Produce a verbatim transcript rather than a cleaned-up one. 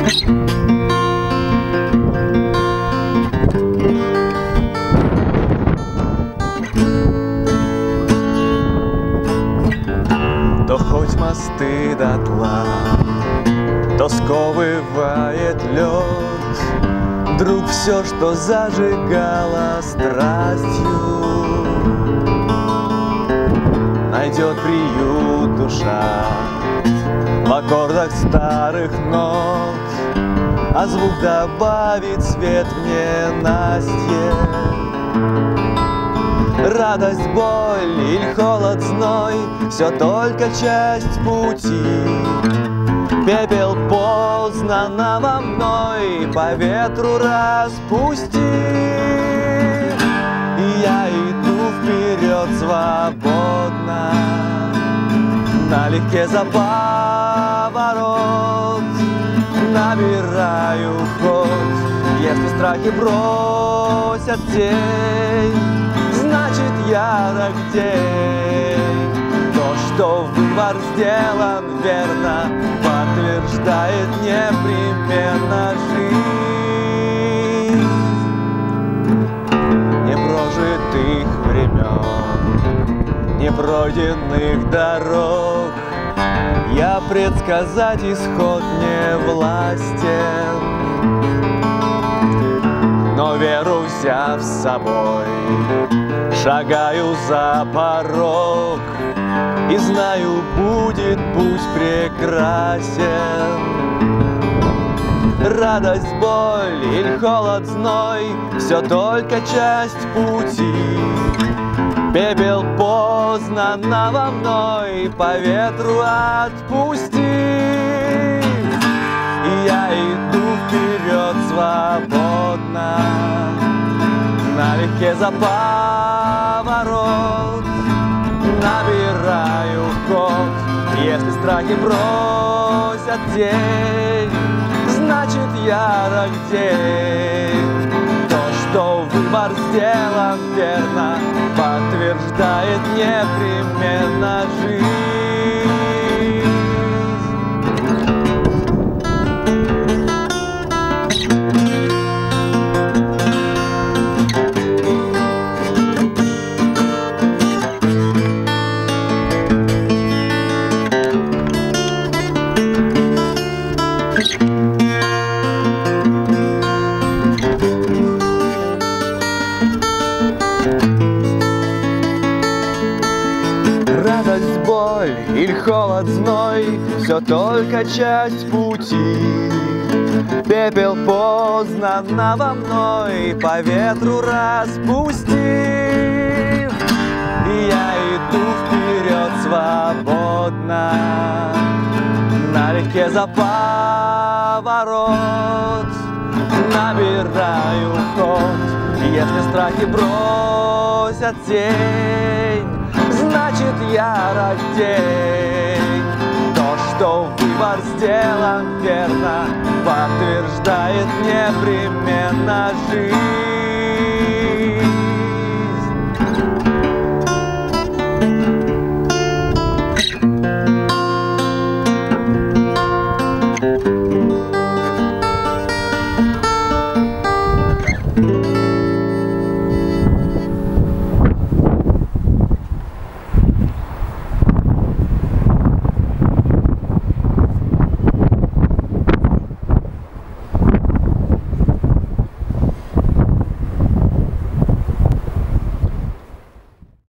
То хоть мосты дотла, то сковывает лед, вдруг все, что зажигало страстью, найдет приют душа в аккордах старых нот, а звук добавит свет в ненастье. Радость, боль или холод, зной — все только часть пути. Пепел познанного мной по ветру распусти. И я иду вперед свободно, налегке за поворот, набираю ход. Если страхи бросят тень, значит ярок день. То, что выбор сделан верно, подтверждает непременно жизнь непрожитых времен, непройденных дорог. Я предсказать исход не властен, но веру взяв с собой, шагаю за порог и знаю, будет путь прекрасен. Радость, боль или холод, зной — все только часть пути. Пепел познанного мной по ветру отпусти. И я иду вперед свободно, налегке за поворот, набираю ход. Если страхи бросят тень, значит ярок день. То, что выбор сделан верно, подтверждает непременно жизнь. Радость, боль или холод, зной — все только часть пути. Пепел познанного мной по ветру распустив. И я иду вперед свободно, налегке за поворот, набираю ход. Если страхи бросят тень, значит ярок день. То, что выбор сделан верно, подтверждает непременно жизнь. Thank you.